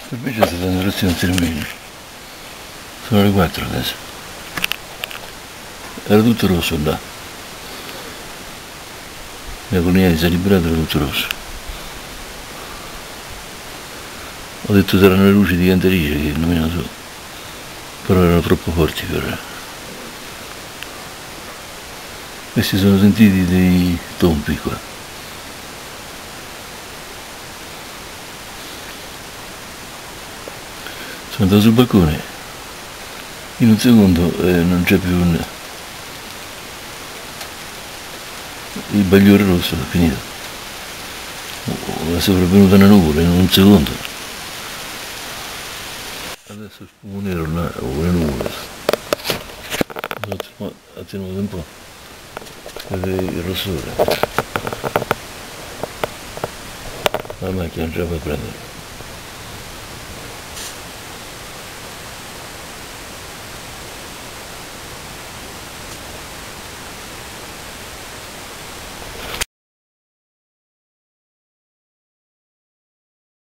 Invece sta dando lezione a termini. Sono le 4 adesso. Era tutto rosso là. La colina si è liberata, era tutto rosso. Ho detto saranno le luci di Canterice che non me ne so. Però erano troppo forti per... E si sono sentiti dei tompi qua. Sono andato sul balcone, in un secondo non c'è più il bagliore rosso, è finito. È sopravvenuta una nuvola in un secondo. Adesso spumo nero là, o le nuvole. Ho attenuato un po'. Vedete il rossore. La macchina non ce la fa prendere.